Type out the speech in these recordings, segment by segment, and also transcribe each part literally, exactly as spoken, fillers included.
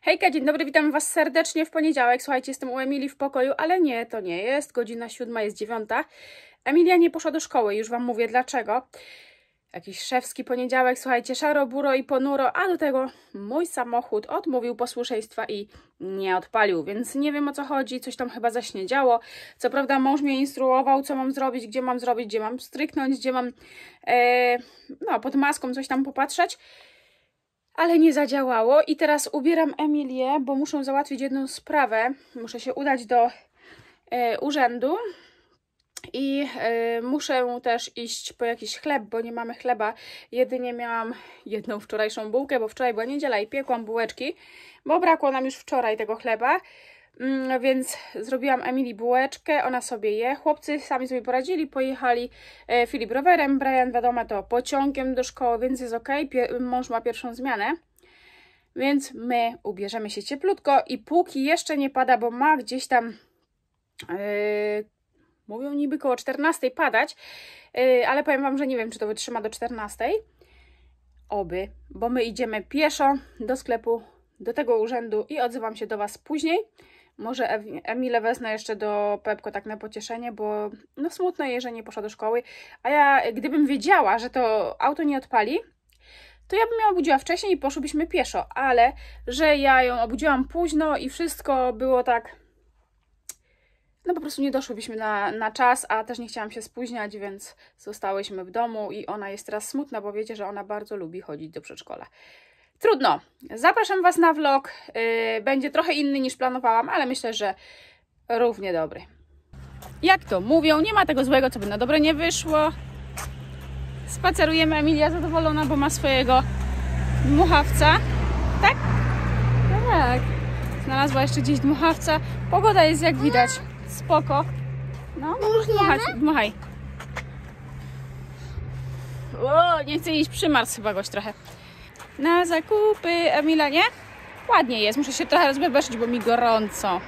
Hejka, dzień dobry, witam Was serdecznie w poniedziałek. Słuchajcie, jestem u Emilii w pokoju, ale nie, to nie jest. Godzina siódma, jest dziewiąta. Emilia nie poszła do szkoły, już Wam mówię dlaczego. Jakiś szewski poniedziałek, słuchajcie, szaro, buro i ponuro, a do tego mój samochód odmówił posłuszeństwa i nie odpalił, więc nie wiem o co chodzi, coś tam chyba zaśniedziało. Co prawda mąż mnie instruował, co mam zrobić, gdzie mam zrobić, gdzie mam stryknąć, gdzie mam e, no, pod maską coś tam popatrzeć. Ale nie zadziałało i teraz ubieram Emilię, bo muszę załatwić jedną sprawę. Muszę się udać do e, urzędu i e, muszę też iść po jakiś chleb, bo nie mamy chleba. Jedynie miałam jedną wczorajszą bułkę, bo wczoraj była niedziela i piekłam bułeczki, bo brakło nam już wczoraj tego chleba. Mm, więc zrobiłam Emilii bułeczkę, ona sobie je. Chłopcy sami sobie poradzili, pojechali e, Filip rowerem, Brian wiadomo to pociągiem do szkoły, więc jest ok. Pier mąż ma pierwszą zmianę, więc my ubierzemy się cieplutko i póki jeszcze nie pada, bo ma gdzieś tam yy, mówią niby koło czternastej padać, yy, ale powiem Wam, że nie wiem, czy to wytrzyma do czternastej. Oby, bo my idziemy pieszo do sklepu, do tego urzędu i odzywam się do Was później. Może Emilę wezmę jeszcze do Pepko tak na pocieszenie, bo no smutno jej, że nie poszła do szkoły. A ja, gdybym wiedziała, że to auto nie odpali, to ja bym ją obudziła wcześniej i poszłybyśmy pieszo. Ale, że ja ją obudziłam późno i wszystko było tak... No po prostu nie doszłybyśmy na, na czas, a też nie chciałam się spóźniać, więc zostałyśmy w domu i ona jest teraz smutna, bo wiecie, że ona bardzo lubi chodzić do przedszkola. Trudno. Zapraszam Was na vlog. Yy, będzie trochę inny niż planowałam, ale myślę, że równie dobry. Jak to mówią, nie ma tego złego, co by na dobre nie wyszło. Spacerujemy, Emilia zadowolona, bo ma swojego dmuchawca. Tak? Tak. Znalazła jeszcze gdzieś dmuchawca. Pogoda jest jak widać spoko. No, dmuchaj. dmuchaj. O, nie chcę iść, przymarzł chyba goś trochę. Na zakupy, Emila, nie? Ładnie jest, muszę się trochę rozbebeszyć, bo mi gorąco.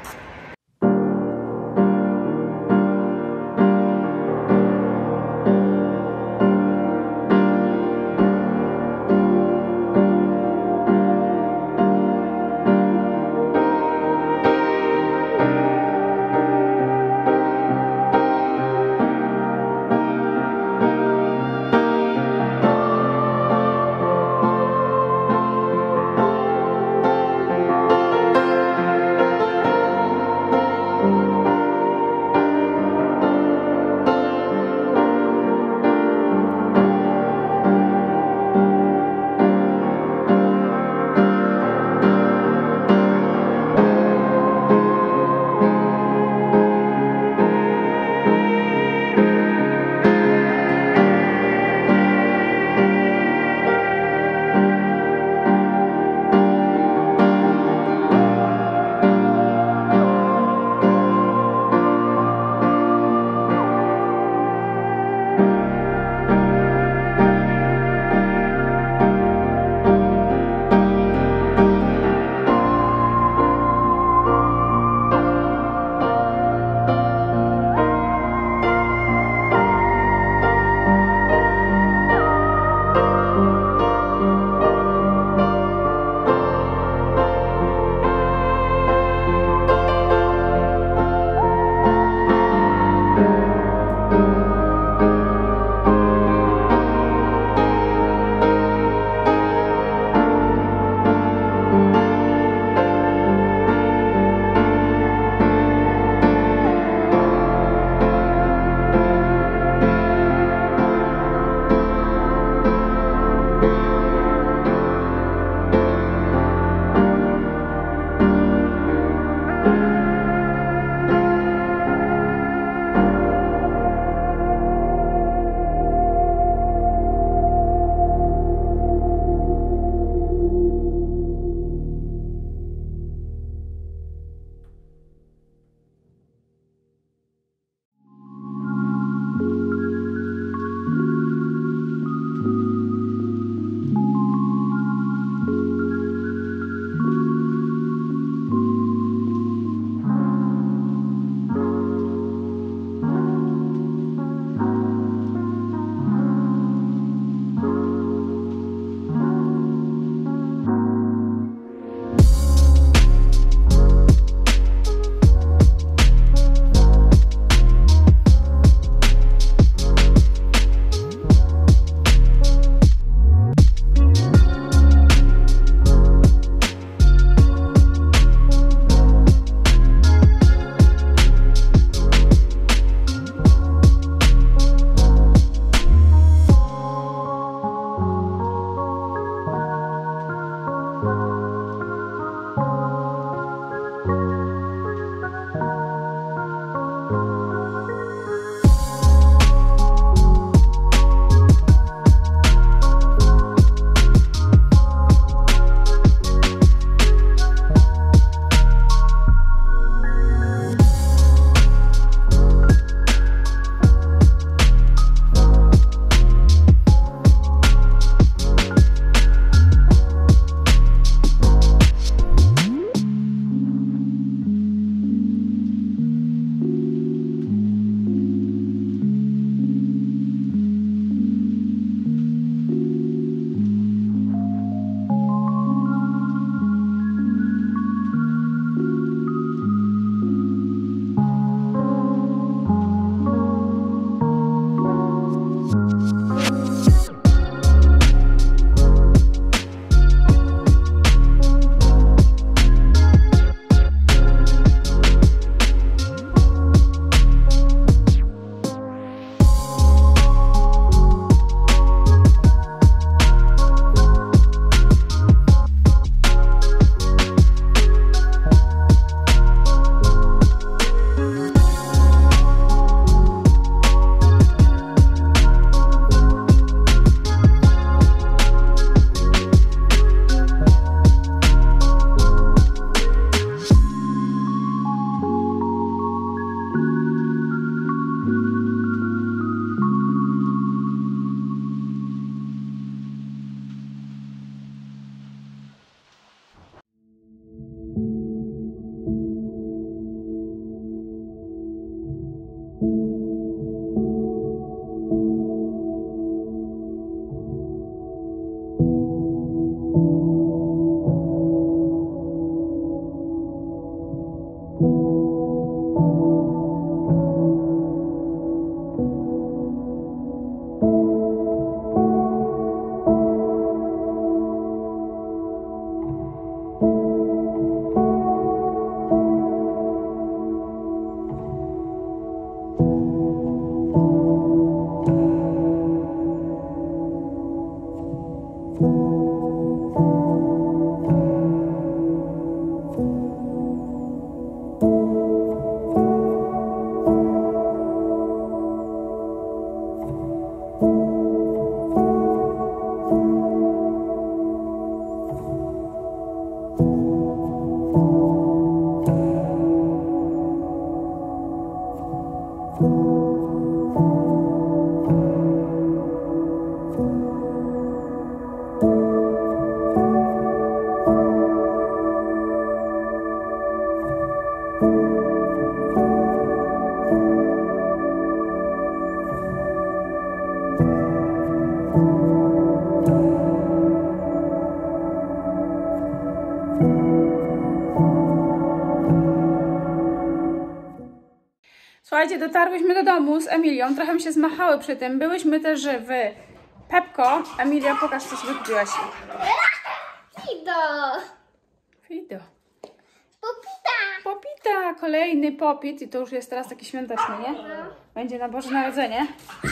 Słuchajcie, dotarłyśmy do domu z Emilią, trochę mi się zmachały przy tym. Byłyśmy też w Pepco. Emilia, pokaż, co sobie kupiłaś. Fido. Fido. Popita. Popita, kolejny popit i to już jest teraz taki świąteczny, nie? Będzie na Boże Narodzenie.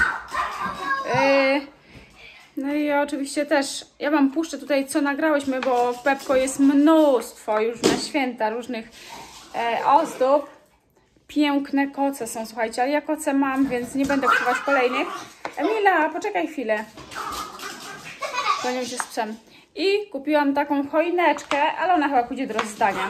Yy, no i ja oczywiście też, ja wam puszczę tutaj, co nagrałyśmy, bo w Pepco jest mnóstwo już na święta różnych e, ozdób. Piękne koce są, słuchajcie, ale ja koce mam, więc nie będę kupować kolejnych. Emila, poczekaj chwilę. Gonią się z psem. I kupiłam taką choineczkę, ale ona chyba pójdzie do rozdania.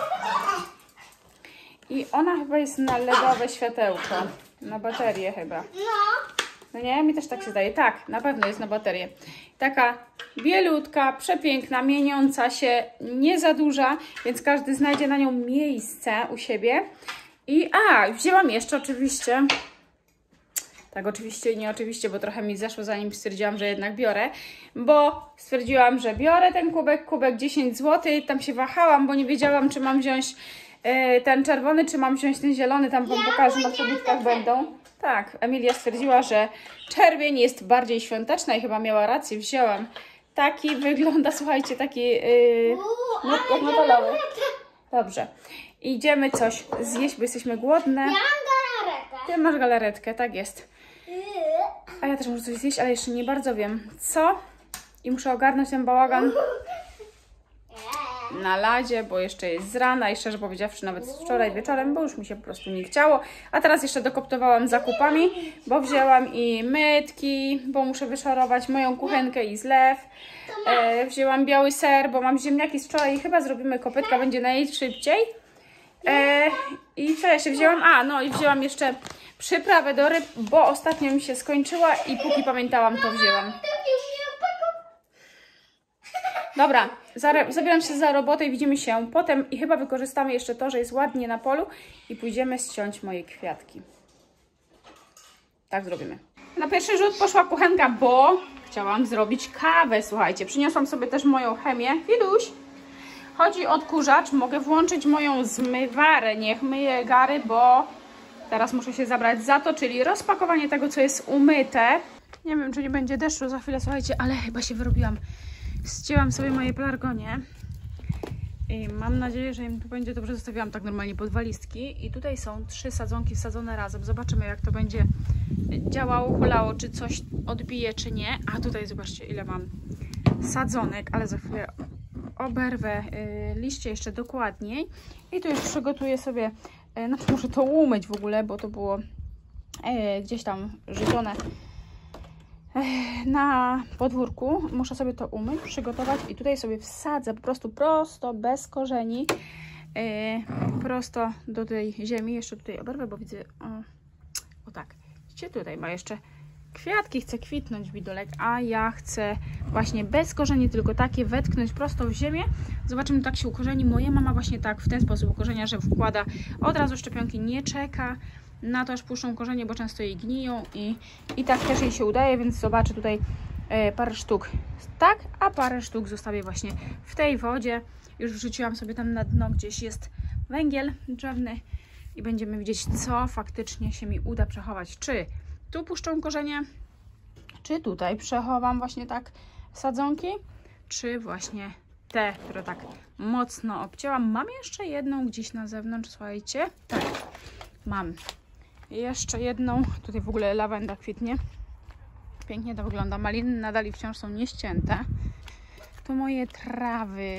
I ona chyba jest na ledowe światełko. Na baterię chyba. No. No nie? Mi też tak się zdaje. Tak, na pewno jest na baterię. Taka bielutka, przepiękna, mieniąca się, nie za duża, więc każdy znajdzie na nią miejsce u siebie. I a, wzięłam jeszcze oczywiście, tak oczywiście i nie oczywiście, bo trochę mi zeszło, zanim stwierdziłam, że jednak biorę, bo stwierdziłam, że biorę ten kubek, kubek dziesięć złotych, tam się wahałam, bo nie wiedziałam, czy mam wziąć y, ten czerwony, czy mam wziąć ten zielony, tam wam pokażę, na przebudkach będą. Tak, Emilia stwierdziła, że czerwień jest bardziej świąteczna i chyba miała rację, wzięłam. Taki wygląda, słuchajcie, taki yy, no, jak metalowy. Dobrze. Idziemy coś zjeść, bo jesteśmy głodne. Ja mam galaretę. Ty masz galaretkę, tak jest. A ja też muszę coś zjeść, ale jeszcze nie bardzo wiem co. I muszę ogarnąć ten bałagan na ladzie, bo jeszcze jest z rana i szczerze powiedziawszy nawet wczoraj wieczorem, bo już mi się po prostu nie chciało. A teraz jeszcze dokoptowałam zakupami, bo wzięłam i mytki, bo muszę wyszorować moją kuchenkę i zlew. E, wzięłam biały ser, bo mam ziemniaki z wczoraj i chyba zrobimy kopytka, będzie najszybciej. E, I co ja się wzięłam? A, no i wzięłam jeszcze przyprawę do ryb, bo ostatnio mi się skończyła i póki pamiętałam, to wzięłam. Dobra, zabieram się za robotę i widzimy się potem i chyba wykorzystamy jeszcze to, że jest ładnie na polu i pójdziemy ściąć moje kwiatki. Tak zrobimy. Na pierwszy rzut poszła kuchenka, bo chciałam zrobić kawę, słuchajcie. Przyniosłam sobie też moją chemię. Fiduś! Chodzi o odkurzacz, mogę włączyć moją zmywarę, niech myje gary, bo teraz muszę się zabrać za to, czyli rozpakowanie tego, co jest umyte. Nie wiem, czy nie będzie deszczu za chwilę, słuchajcie, ale chyba się wyrobiłam. Ścięłam sobie moje pelargonie i mam nadzieję, że im tu będzie dobrze. Zostawiłam tak normalnie pod walizki i tutaj są trzy sadzonki wsadzone razem. Zobaczymy, jak to będzie działało, hulało, czy coś odbije, czy nie. A tutaj zobaczcie, ile mam sadzonek, ale za chwilę oberwę y, liście jeszcze dokładniej i tu już przygotuję sobie, y, znaczy muszę to umyć w ogóle, bo to było y, gdzieś tam rzucone y, na podwórku. Muszę sobie to umyć, przygotować i tutaj sobie wsadzę po prostu prosto, bez korzeni, y, prosto do tej ziemi. Jeszcze tutaj oberwę, bo widzę, o, o tak, widzicie, tutaj ma jeszcze kwiatki, chce kwitnąć bidolek, a ja chcę właśnie bez korzeni, tylko takie wetknąć prosto w ziemię. Zobaczymy, tak się ukorzeni. Moja mama właśnie tak w ten sposób ukorzenia, że wkłada od razu szczepionki, nie czeka na to, aż puszczą korzenie, bo często jej gniją i, i tak też jej się udaje, więc zobaczę tutaj e, parę sztuk tak, a parę sztuk zostawię właśnie w tej wodzie. Już wrzuciłam sobie tam na dno, gdzieś jest węgiel drzewny i będziemy widzieć, co faktycznie się mi uda przechować. Czy tu puszczą korzenie, czy tutaj przechowam właśnie tak sadzonki, czy właśnie te, które tak mocno obcięłam. Mam jeszcze jedną gdzieś na zewnątrz, słuchajcie. Tak, mam jeszcze jedną. Tutaj w ogóle lawenda kwitnie. Pięknie to wygląda. Maliny nadal i wciąż są nieścięte. To moje trawy.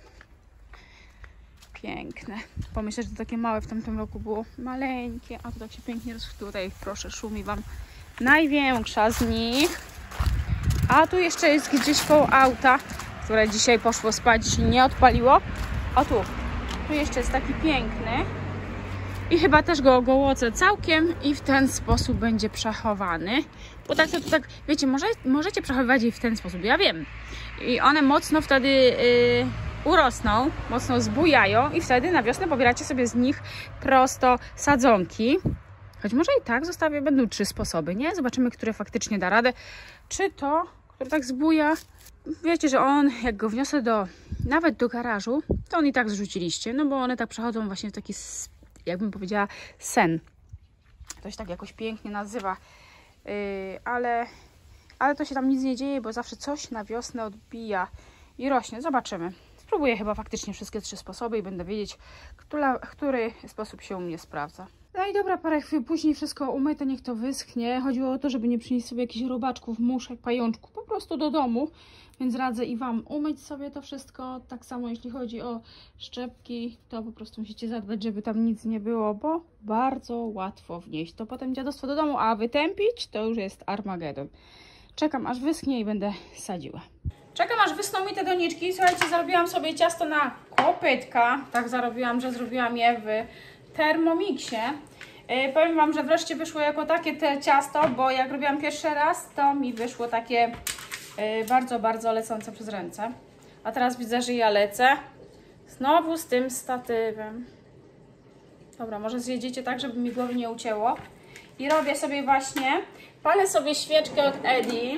Piękne. Pomyślę, że to takie małe w tamtym roku było. Maleńkie. A to tak się pięknie roz... Tutaj, proszę, szumi wam największa z nich. A tu jeszcze jest gdzieś koło auta, które dzisiaj poszło spać i nie odpaliło. O tu. Tu jeszcze jest taki piękny. I chyba też go ogołocę całkiem i w ten sposób będzie przechowany. Bo tak to, to tak, wiecie, może, możecie przechowywać je w ten sposób, ja wiem. I one mocno wtedy yy, urosną, mocno zbujają i wtedy na wiosnę pobieracie sobie z nich prosto sadzonki. Choć może i tak zostawię, będą trzy sposoby, nie? Zobaczymy, które faktycznie da radę. Czy to, które tak zbuja, wiecie, że on, jak go wniosę do, nawet do garażu, to on i tak zrzuciliście, no bo one tak przechodzą właśnie w taki, jakbym powiedziała, sen. To się tak jakoś pięknie nazywa, yy, ale, ale to się tam nic nie dzieje, bo zawsze coś na wiosnę odbija i rośnie. Zobaczymy. Spróbuję chyba faktycznie wszystkie trzy sposoby i będę wiedzieć, która, który sposób się u mnie sprawdza. No i dobra, parę chwil później wszystko umyte, niech to wyschnie. Chodziło o to, żeby nie przynieść sobie jakichś robaczków, muszek, pajączków, po prostu do domu. Więc radzę i Wam umyć sobie to wszystko. Tak samo jeśli chodzi o szczepki, to po prostu musicie zadbać, żeby tam nic nie było, bo bardzo łatwo wnieść to potem dziadostwo do domu, a wytępić to już jest Armagedon. Czekam aż wyschnie i będę sadziła. Czekam aż wyschną mi te doniczki. Słuchajcie, zrobiłam sobie ciasto na kopytka. Tak zarobiłam, że zrobiłam je w Thermomixie. Yy, powiem Wam, że wreszcie wyszło jako takie te ciasto, bo jak robiłam pierwszy raz, to mi wyszło takie yy, bardzo, bardzo lecące przez ręce. A teraz widzę, że ja lecę znowu z tym statywem. Dobra, może zjedziecie tak, żeby mi głowy nie ucięło. I robię sobie właśnie, palę sobie świeczkę od Eddie.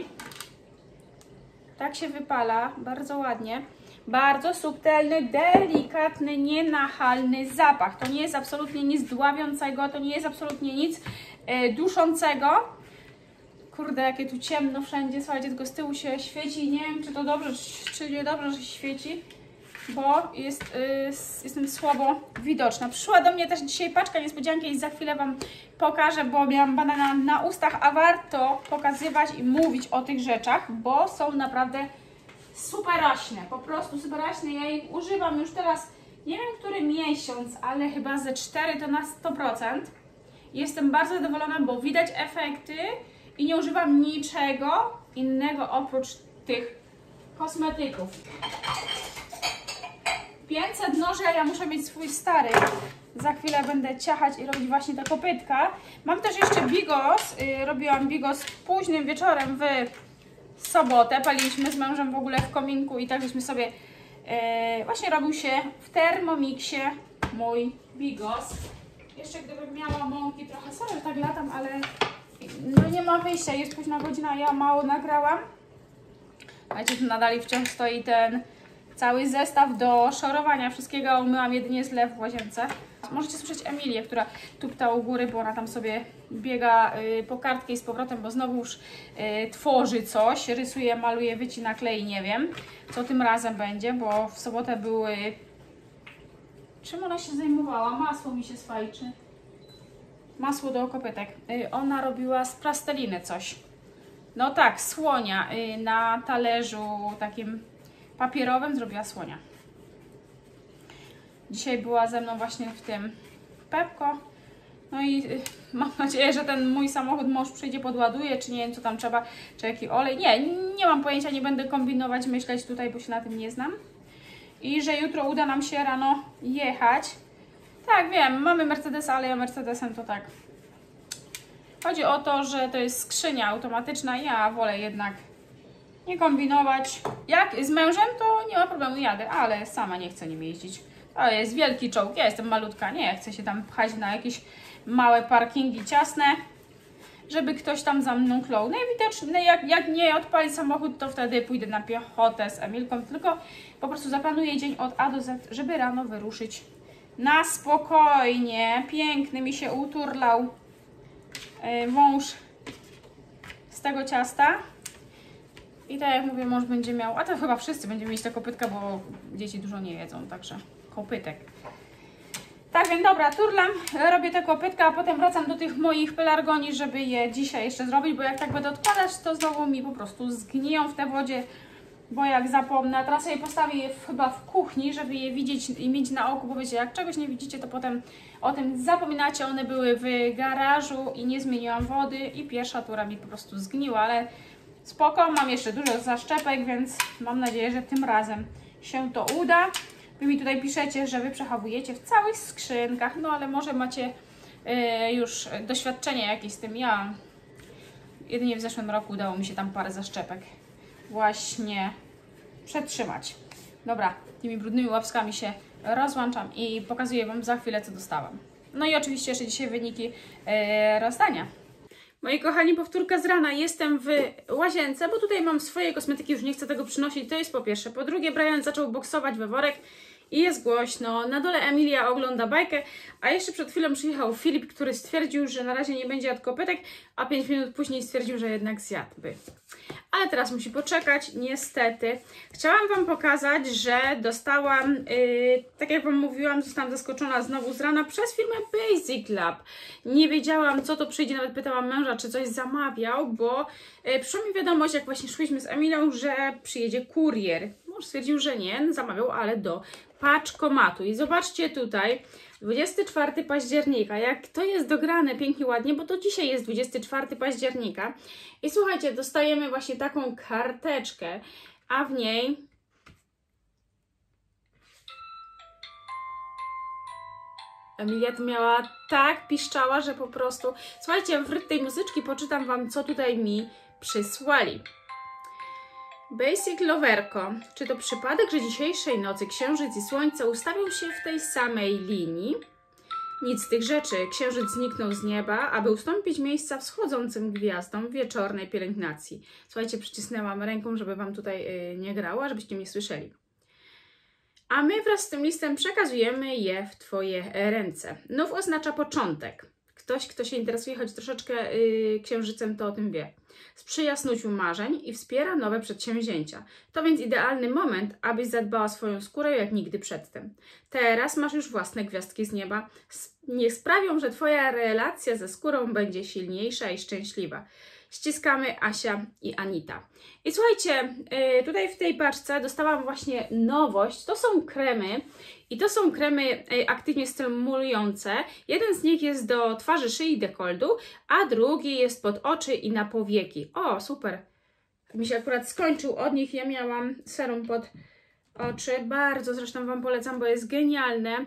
Tak się wypala, bardzo ładnie. Bardzo subtelny, delikatny, nienachalny zapach. To nie jest absolutnie nic dławiącego, to nie jest absolutnie nic e, duszącego. Kurde, jakie tu ciemno wszędzie. Słuchajcie, tylko z tyłu się świeci. Nie wiem, czy to dobrze, czy nie dobrze, że się świeci, bo jest, y, jestem słabo widoczna. Przyszła do mnie też dzisiaj paczka niespodzianki i za chwilę Wam pokażę, bo miałam banana na ustach, a warto pokazywać i mówić o tych rzeczach, bo są naprawdę superaśne, po prostu superaśne. Ja ich używam już teraz, nie wiem który miesiąc, ale chyba ze cztery to na sto procent. Jestem bardzo zadowolona, bo widać efekty i nie używam niczego innego oprócz tych kosmetyków. pięćset noży, a ja muszę mieć swój stary. Za chwilę będę ciachać i robić właśnie te kopytka. Mam też jeszcze bigos. Yy, robiłam bigos późnym wieczorem w sobotę. Paliliśmy z mężem w ogóle w kominku i tak żeśmy sobie yy, właśnie robił się w Thermomixie mój bigos. Jeszcze gdybym miała mąki trochę, sorry, że tak latam, ale no nie ma wyjścia, jest późna godzina, ja mało nagrałam. Słuchajcie, tu nadal wciąż stoi ten cały zestaw do szorowania wszystkiego, umyłam jedynie zlew w łazience. Możecie słyszeć Emilię, która tupta u góry, bo ona tam sobie biega y, po kartkę i z powrotem, bo znowu już y, tworzy coś, rysuje, maluje, wycina, klei, nie wiem co tym razem będzie, bo w sobotę były... Czym ona się zajmowała? Masło mi się sfajczy. Masło do kopytek. Y, ona robiła z plasteliny coś. No tak, słonia y, na talerzu takim papierowym zrobiła słonia. Dzisiaj była ze mną właśnie w tym Pepko. No i y, mam nadzieję, że ten mój samochód mąż przyjdzie, podładuje, czy nie wiem co tam trzeba, czy jaki olej. Nie, nie mam pojęcia, nie będę kombinować, myśleć tutaj, bo się na tym nie znam. I że jutro uda nam się rano jechać. Tak, wiem, mamy Mercedesa, ale ja Mercedesem to tak. Chodzi o to, że to jest skrzynia automatyczna. Ja wolę jednak nie kombinować. Jak z mężem, to nie ma problemu, jadę, ale sama nie chcę nim jeździć. To jest wielki czołg, ja jestem malutka, nie chcę się tam pchać na jakieś małe parkingi ciasne, żeby ktoś tam za mną klął. Najwidoczniej, jak, jak nie odpali samochód, to wtedy pójdę na piechotę z Emilką, tylko po prostu zaplanuję dzień od A do Z, żeby rano wyruszyć na spokojnie. Piękny mi się uturlał yy, wąż z tego ciasta. I tak jak mówię, mąż będzie miał, a to chyba wszyscy będziemy mieć te kopytka, bo dzieci dużo nie jedzą, także kopytek. Tak więc dobra, turlam, robię te kopytka, a potem wracam do tych moich pelargonii, żeby je dzisiaj jeszcze zrobić, bo jak tak będę odkładać, to znowu mi po prostu zgniją w tej wodzie bo jak zapomnę, a teraz je postawię je w, chyba w kuchni, żeby je widzieć i mieć na oku, bo wiecie, jak czegoś nie widzicie, to potem o tym zapominacie. One były w garażu i nie zmieniłam wody i pierwsza tura mi po prostu zgniła, ale spoko, mam jeszcze dużo zaszczepek, więc mam nadzieję, że tym razem się to uda. Wy mi tutaj piszecie, że Wy przechowujecie w całych skrzynkach, no ale może macie yy, już doświadczenie jakieś z tym. Ja jedynie w zeszłym roku udało mi się tam parę zaszczepek właśnie przetrzymać. Dobra, tymi brudnymi łapskami się rozłączam i pokazuję Wam za chwilę, co dostałam. No i oczywiście jeszcze dzisiaj wyniki yy, rozdania. Moi kochani, powtórka z rana. Jestem w łazience, bo tutaj mam swoje kosmetyki, już nie chcę tego przynosić, to jest po pierwsze. Po drugie, Brian zaczął boksować we worek i jest głośno. Na dole Emilia ogląda bajkę, a jeszcze przed chwilą przyjechał Filip, który stwierdził, że na razie nie będzie jadł kopytek, a pięć minut później stwierdził, że jednak zjadłby. Ale teraz musi poczekać, niestety. Chciałam Wam pokazać, że dostałam, yy, tak jak Wam mówiłam, zostałam zaskoczona znowu z rana przez firmę Basic Lab. Nie wiedziałam, co to przyjdzie, nawet pytałam męża, czy coś zamawiał, bo yy, przyszła mi wiadomość, jak właśnie szłyśmy z Emilią, że przyjedzie kurier. Mąż stwierdził, że nie, zamawiał, ale do paczkomatu. I zobaczcie tutaj, dwudziestego czwartego października, jak to jest dograne pięknie, ładnie, bo to dzisiaj jest dwudziestego czwartego października. I słuchajcie, dostajemy właśnie taką karteczkę, a w niej Emilia to miała tak piszczała, że po prostu... Słuchajcie, w tej muzyczki poczytam Wam, co tutaj mi przysłali. Basic Loverko. Czy to przypadek, że dzisiejszej nocy Księżyc i Słońce ustawią się w tej samej linii? Nic z tych rzeczy. Księżyc zniknął z nieba, aby ustąpić miejsca wschodzącym gwiazdom w wieczornej pielęgnacji. Słuchajcie, przycisnęłam ręką, żeby Wam tutaj yy, nie grało, żebyście mnie słyszeli. A my wraz z tym listem przekazujemy je w Twoje ręce. Nów oznacza początek. Ktoś, kto się interesuje choć troszeczkę yy, księżycem, to o tym wie. Sprzyja snuciu marzeń i wspiera nowe przedsięwzięcia. To więc idealny moment, abyś zadbała o swoją skórę jak nigdy przedtem. Teraz masz już własne gwiazdki z nieba. Niech sprawią, że Twoja relacja ze skórą będzie silniejsza i szczęśliwa. Ściskamy, Asia i Anita. I słuchajcie, tutaj w tej paczce dostałam właśnie nowość. To są kremy i to są kremy aktywnie stymulujące. Jeden z nich jest do twarzy, szyi i dekoltu, a drugi jest pod oczy i na powieki. O, super! Mi się akurat skończył od nich. Ja miałam serum pod oczy. Bardzo zresztą Wam polecam, bo jest genialne.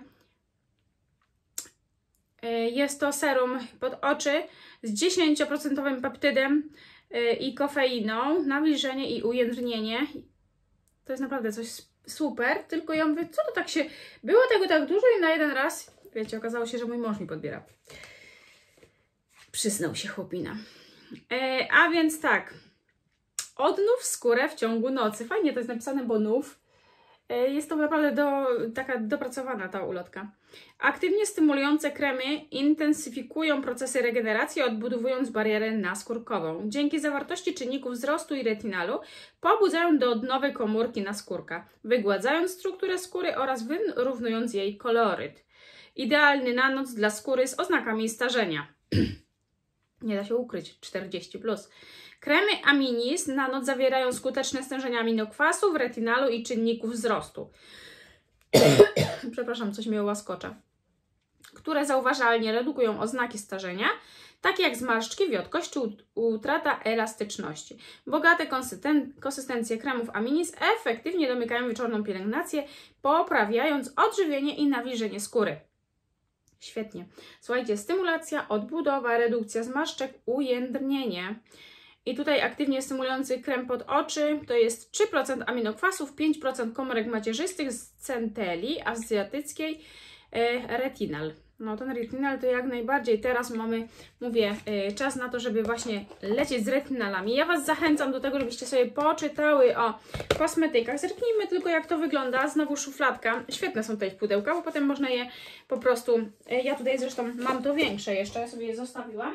Jest to serum pod oczy z dziesięcioprocentowym peptydem i kofeiną, nawilżenie i ujędrnienie. To jest naprawdę coś super, tylko ja mówię, co to tak się... Było tego tak dużo i na jeden raz, wiecie, okazało się, że mój mąż mi podbiera. Przysnął się chłopina. E, a więc tak, odnów skórę w ciągu nocy. Fajnie to jest napisane, bo nów. Jest to naprawdę do, taka dopracowana ta ulotka. Aktywnie stymulujące kremy intensyfikują procesy regeneracji, odbudowując barierę naskórkową. Dzięki zawartości czynników wzrostu i retinalu pobudzają do odnowy komórki naskórka, wygładzając strukturę skóry oraz wyrównując jej koloryt. Idealny na noc dla skóry z oznakami starzenia. Nie da się ukryć, czterdzieści plus. Kremy Aminis na noc zawierają skuteczne stężenia aminokwasów, retinalu i czynników wzrostu. Przepraszam, coś mnie łaskocza. Które zauważalnie redukują oznaki starzenia, takie jak zmarszczki, wiotkość czy utrata elastyczności. Bogate konsystencje kremów Aminis efektywnie domykają wieczorną pielęgnację, poprawiając odżywienie i nawilżenie skóry. Świetnie. Słuchajcie, stymulacja, odbudowa, redukcja zmarszczek, ujędrnienie. I tutaj aktywnie stymulujący krem pod oczy to jest trzy procent aminokwasów, pięć procent komórek macierzystych z centeli azjatyckiej, e, retinal. No ten retinal to jak najbardziej teraz mamy, mówię, e, czas na to, żeby właśnie lecieć z retinalami. Ja Was zachęcam do tego, żebyście sobie poczytały o kosmetykach. Zerknijmy tylko, jak to wygląda. Znowu szufladka. Świetne są tutaj pudełka, bo potem można je po prostu... E, ja tutaj zresztą mam to większe jeszcze, ja sobie je zostawiłam.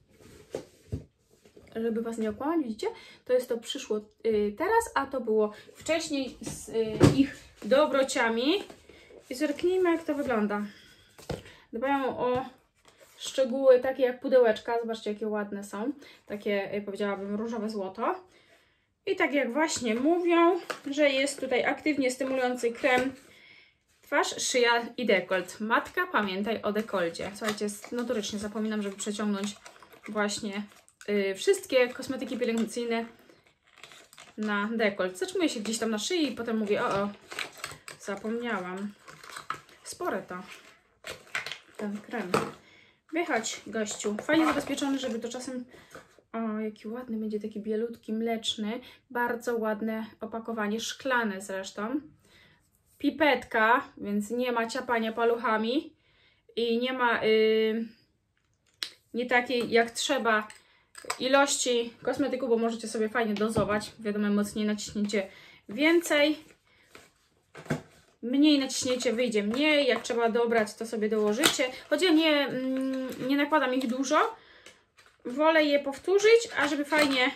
Żeby Was nie okłamać, widzicie? To jest to przyszło y, teraz, a to było wcześniej z y, ich dobrociami. I zerknijmy, jak to wygląda. Dbają o szczegóły takie jak pudełeczka. Zobaczcie, jakie ładne są. Takie, y, powiedziałabym, różowe złoto. I tak jak właśnie mówią, że jest tutaj aktywnie stymulujący krem twarz, szyja i dekolt. Matka, pamiętaj o dekolcie. Słuchajcie, notorycznie zapominam, żeby przeciągnąć właśnie yy, wszystkie kosmetyki pielęgnacyjne na dekolt. Zatrzymuję się gdzieś tam na szyi i potem mówię, o, o, zapomniałam. Spore to, ten krem. Wychodź, gościu. Fajnie zabezpieczony, żeby to czasem... O, jaki ładny będzie, taki bielutki, mleczny. Bardzo ładne opakowanie, szklane zresztą. Pipetka, więc nie ma ciapania paluchami. I nie ma yy, nie takiej jak trzeba ilości kosmetyku, bo możecie sobie fajnie dozować. Wiadomo, mocniej naciśnięcie więcej. Mniej naciśnięcie, wyjdzie mniej. Jak trzeba dobrać, to sobie dołożycie. Choć ja nie, mm, nie nakładam ich dużo. Wolę je powtórzyć, a żeby fajnie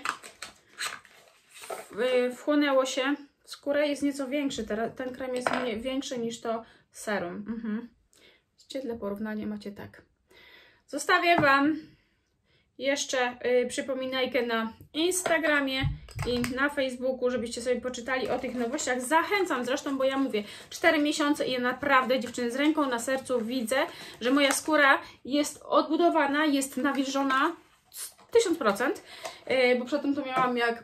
wchłonęło się. Skóra jest nieco większy. Ten krem jest większy niż to serum. Mhm. Dla porównania macie tak. Zostawię Wam jeszcze y, przypominajkę na Instagramie i na Facebooku, żebyście sobie poczytali o tych nowościach. Zachęcam zresztą, bo ja mówię, cztery miesiące i ja naprawdę, dziewczyny, z ręką na sercu widzę, że moja skóra jest odbudowana, jest nawilżona tysiąc procent, yy, bo przedtem to miałam jak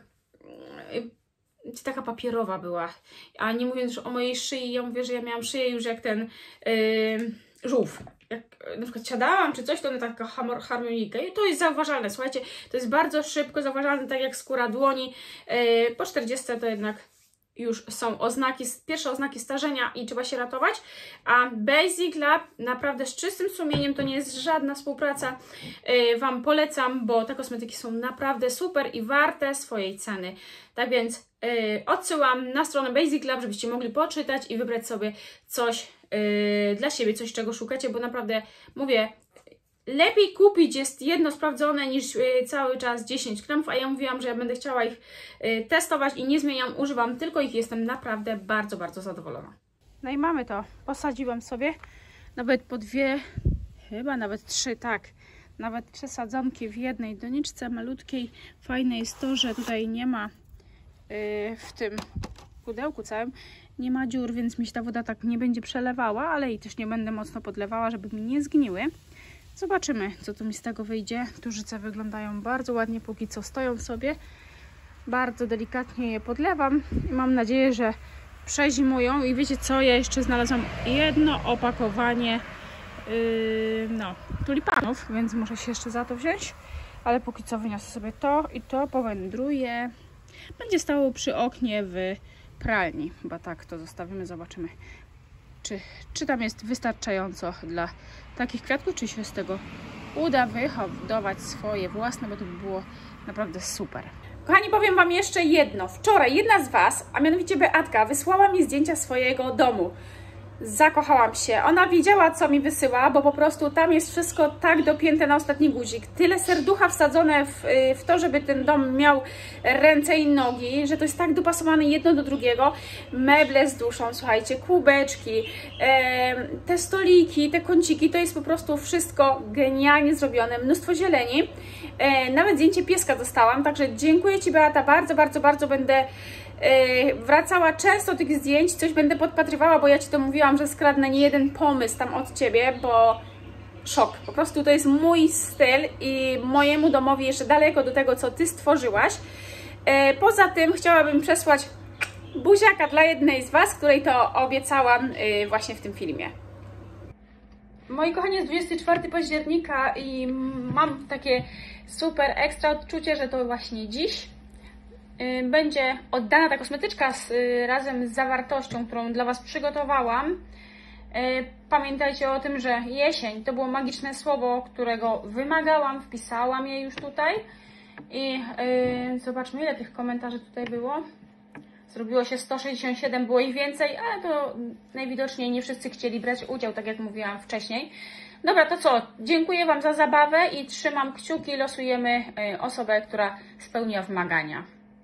yy, taka papierowa była, a nie mówiąc już o mojej szyi, ja mówię, że ja miałam szyję już jak ten yy, żółw. Jak na przykład siadałam czy coś, to ona taka harmonika i to jest zauważalne, słuchajcie, to jest bardzo szybko zauważalne, tak jak skóra dłoni. Yy, po czterdziestce to jednak już są oznaki, pierwsze oznaki starzenia i trzeba się ratować, a Basic Lab naprawdę z czystym sumieniem, to nie jest żadna współpraca, yy, Wam polecam, bo te kosmetyki są naprawdę super i warte swojej ceny. Tak więc yy, odsyłam na stronę Basic Lab, żebyście mogli poczytać i wybrać sobie coś yy, dla siebie, coś czego szukacie, bo naprawdę mówię, lepiej kupić jest jedno sprawdzone niż y, cały czas dziesięć kremów, a ja mówiłam, że ja będę chciała ich y, testować i nie zmieniam, używam tylko ich, jestem naprawdę bardzo, bardzo zadowolona. No i mamy to, posadziłam sobie nawet po dwie, chyba nawet trzy, tak, nawet trzy sadzonki w jednej doniczce malutkiej. Fajne jest to, że tutaj nie ma y, w tym pudełku całym, nie ma dziur, więc mi się ta woda tak nie będzie przelewała, ale i też nie będę mocno podlewała, żeby mi nie zgniły. Zobaczymy, co tu mi z tego wyjdzie. Tużyce wyglądają bardzo ładnie, póki co stoją sobie. Bardzo delikatnie je podlewam i mam nadzieję, że przezimują. I wiecie co, ja jeszcze znalazłam jedno opakowanie yy, no, tulipanów, więc muszę się jeszcze za to wziąć. Ale póki co wyniosę sobie to i to powędruje. Będzie stało przy oknie w pralni. Chyba tak to zostawimy, zobaczymy. Czy, czy tam jest wystarczająco dla takich kwiatków, czy się z tego uda wyhodować swoje własne, bo to by było naprawdę super. Kochani, powiem Wam jeszcze jedno. Wczoraj jedna z Was, a mianowicie Beatka, wysłała mi zdjęcia swojego domu. Zakochałam się. Ona wiedziała, co mi wysyła, bo po prostu tam jest wszystko tak dopięte na ostatni guzik. Tyle serducha wsadzone w, w to, żeby ten dom miał ręce i nogi, że to jest tak dopasowane jedno do drugiego. Meble z duszą, słuchajcie, kubeczki, e, te stoliki, te kąciki, to jest po prostu wszystko genialnie zrobione. Mnóstwo zieleni. E, nawet zdjęcie pieska dostałam, także dziękuję Ci, Beata, bardzo, bardzo, bardzo będę Yy, wracała często tych zdjęć, coś będę podpatrywała, bo ja Ci to mówiłam, że skradnę nie jeden pomysł tam od Ciebie, bo szok, po prostu to jest mój styl i mojemu domowi jeszcze daleko do tego, co Ty stworzyłaś. Yy, poza tym chciałabym przesłać buziaka dla jednej z Was, której to obiecałam yy, właśnie w tym filmie. Moi kochani, jest dwudziestego czwartego października i mam takie super ekstra odczucie, że to właśnie dziś będzie oddana ta kosmetyczka z, razem z zawartością, którą dla Was przygotowałam. Pamiętajcie o tym, że jesień to było magiczne słowo, którego wymagałam, wpisałam je już tutaj. I yy, zobaczmy, ile tych komentarzy tutaj było. Zrobiło się sto sześćdziesiąt siedem, było ich więcej, ale to najwidoczniej nie wszyscy chcieli brać udział, tak jak mówiłam wcześniej. Dobra, to co? Dziękuję Wam za zabawę i trzymam kciuki, losujemy osobę, która spełniła wymagania.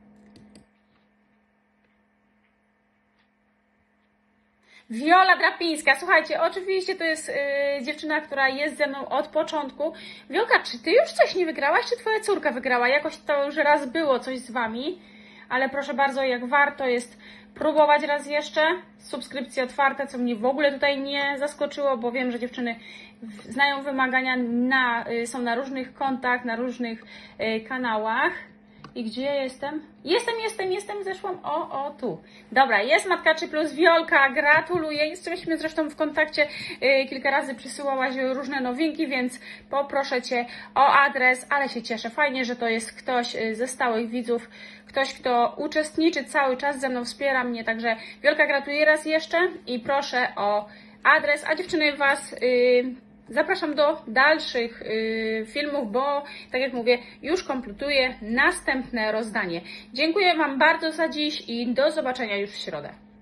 Wiola Drapińska, słuchajcie, oczywiście to jest yy, dziewczyna, która jest ze mną od początku. Wiolka, czy Ty już coś nie wygrałaś, czy Twoja córka wygrała? Jakoś to już raz było coś z Wami, ale proszę bardzo, jak warto jest próbować raz jeszcze. Subskrypcje otwarte, co mnie w ogóle tutaj nie zaskoczyło, bo wiem, że dziewczyny znają wymagania, na, są na różnych kontach, na różnych kanałach. I gdzie ja jestem? Jestem, jestem, jestem, zeszłam. O, o, tu. Dobra, jest Matkaczy Plus, Wiolka, gratuluję. Jesteśmy zresztą w kontakcie, yy, kilka razy przysyłałaś różne nowinki, więc poproszę Cię o adres, ale się cieszę. Fajnie, że to jest ktoś ze stałych widzów, ktoś, kto uczestniczy cały czas ze mną, wspiera mnie, także Wiolka, gratuluję raz jeszcze i proszę o adres, a dziewczyny Was... Yy, Zapraszam do dalszych y, filmów, bo tak jak mówię, już kompletuję następne rozdanie. Dziękuję Wam bardzo za dziś i do zobaczenia już w środę.